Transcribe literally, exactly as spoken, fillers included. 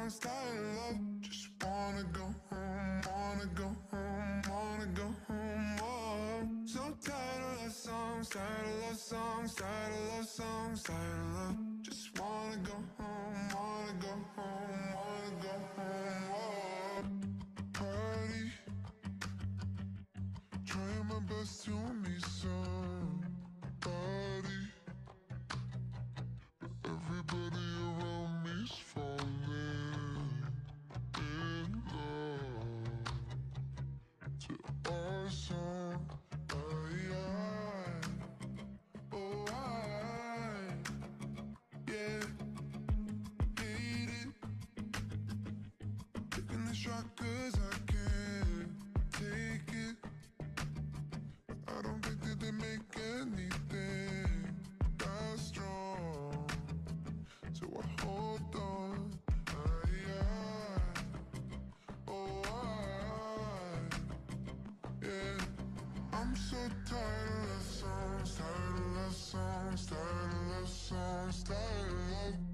songs, tired of love. Just wanna go home, wanna go home, wanna go home. Oh, so tired of love songs, tired of love songs, tired of love songs, tired of love. Just wanna go home, wanna go home, wanna go home. Oh, party, trying my best to meet somebody. Everybody around me's falling in love to our song. I, I, oh I, yeah, hate it. Taking the shot 'cause I can't take it. I don't think that they make anything that strong. So I hold on, I, I, oh I, yeah. I'm so tired of love songs, tired of love songs, tired of love songs, tired of love.